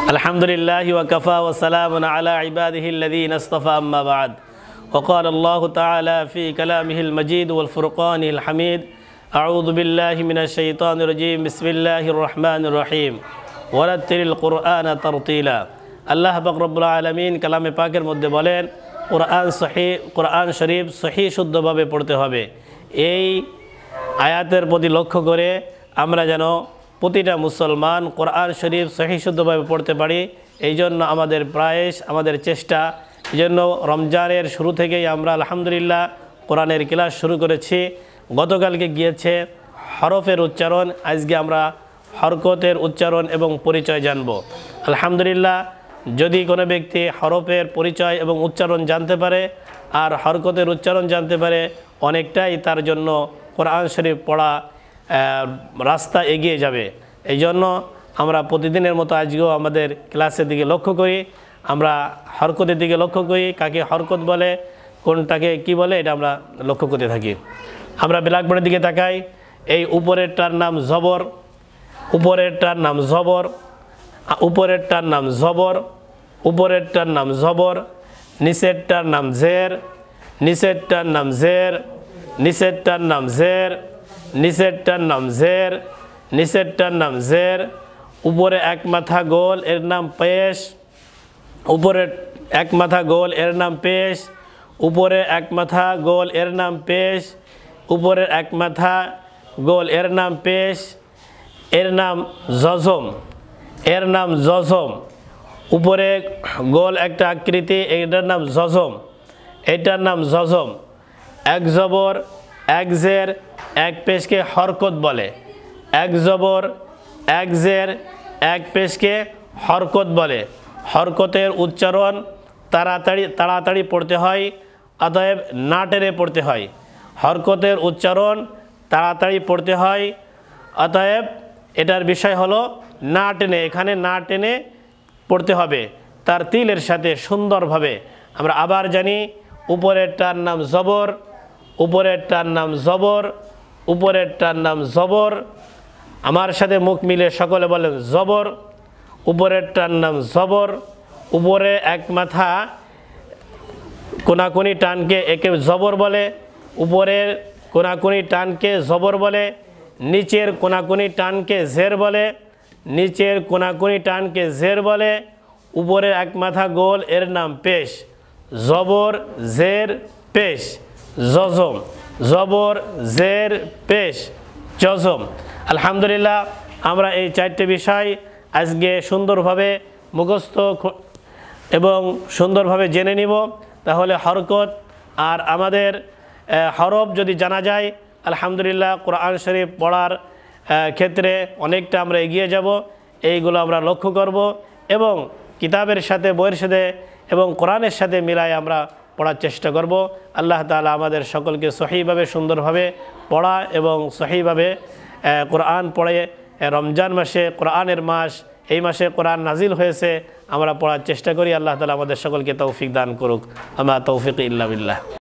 الحمد لله وكفى وسلام على عباده الذين اصطفى أما بعد وقال الله تعالى في كلامه المجيد والفرقان الحميد أعوذ بالله من الشيطان الرجيم بسم الله الرحمن الرحيم ورتل القرآن ترتيلا আল্লাহ পাক রব্বুল আলামিন কালামে পাকের মধ্যে বলেন কোরআন শরীফ সহি শুদ্ধভাবে পড়তে হবে। এই আয়াতের প্রতি লক্ষ্য করে আমরা যেন প্রতিটা মুসলমান কোরআন শরীফ সহি শুদ্ধভাবে পড়তে পারি, এই জন্য আমাদের প্রয়াস, আমাদের চেষ্টা। এই জন্য রমজানের শুরু থেকেই আমরা আলহামদুলিল্লাহ কোরআনের ক্লাস শুরু করেছি। গতকালকে গিয়েছে হরফের উচ্চারণ, আজকে আমরা হরকতের উচ্চারণ এবং পরিচয় জানব। আলহামদুলিল্লাহ, যদি কোনো ব্যক্তি হরফের পরিচয় এবং উচ্চারণ জানতে পারে আর হরকতের উচ্চারণ জানতে পারে, অনেকটাই তার জন্য কোরআন শরীফ পড়া রাস্তা এগিয়ে যাবে। এই জন্য আমরা প্রতিদিনের মতো আজকেও আমাদের ক্লাসের দিকে লক্ষ্য করি, আমরা হরকতের দিকে লক্ষ্য করি, কাকে হরকত বলে, কোনটাকে কি বলে, এটা আমরা লক্ষ্য করতে থাকি। আমরা ব্ল্যাকবোর্ডের দিকে তাকাই। এই উপরেরটার নাম জবর, উপরেরটার নাম জবর, উপরেরটার নাম জবর, উপরেরটার নাম জবর, নিচেরটার নাম জের, নিচেরটার নাম জের, নিচেরটার নাম জের, নিচেরটার নাম জের, নিচেরটার নাম জের। উপরে এক মাথা গোল এর নাম পেশ, উপরে এক মাথা গোল এর নাম পেশ, উপরে এক মাথা গোল এর নাম পেশ, উপরে এক মাথা গোল এর নাম পেশ। এর নাম জজম, এর নাম জজম। উপরে গোল একটা আকৃতি, এটার নাম জজম, এটার নাম জজম। এক জবর এক জের এক পেশকে হরকত বলে, এক জবর এক জের এক পেশকে হরকত বলে। হরকতের উচ্চারণ তাড়াতাড়ি পড়তে হয়, অতএব না টেনে পড়তে হয়। হরকতের উচ্চারণ তাড়াতাড়ি পড়তে হয়, অতএব এটার বিষয় হলো না টেনে, এখানে না টেনে পড়তে হবে, তার তিলের সাথে সুন্দরভাবে। আমরা আবার জানি, উপরেরটার নাম জবর, উপরেরটার নাম জবর, উপরেরটার নাম জবর। আমার সাথে মুখ মিলে সকলে বলেন জবর। উপরেরটার নাম জবর। উপরে এক মাথা কোনাকুনি টানকে একে জবর বলে, উপরের কোনাকুনি টানকে জবর বলে, নিচের কোনাকুনি টানকে জের বলে, নিচের কোনাকুনি টানকে জের বলে। উপরের এক মাথা গোল এর নাম পেশ, জবর জের পেশ, জজম, জবর জের পেশ, জজম। আলহামদুলিল্লাহ, আমরা এই চারটে বিষয় আজকে সুন্দরভাবে মুখস্থ এবং সুন্দরভাবে জেনে নিব। তাহলে হরকত আর আমাদের হরফ যদি জানা যায়, আলহামদুলিল্লাহ কোরআন শরীফ পড়ার ক্ষেত্রে অনেকটা আমরা এগিয়ে যাব। এইগুলো আমরা লক্ষ্য করব এবং কিতাবের সাথে, বইয়ের সাথে এবং কোরআনের সাথে মিলাই আমরা পড়ার চেষ্টা করব। আল্লাহ তাআলা আমাদের সকলকে সহিভাবে সুন্দরভাবে পড়া এবং সহিভাবে কোরআন পড়ে, রমজান মাসে কোরআনের মাস, এই মাসে কোরআন নাজিল হয়েছে, আমরা পড়ার চেষ্টা করি। আল্লাহ তাআলা আমাদের সকলকে তৌফিক দান করুক। আমা তৌফিক ইল্লা বিল্লাহ।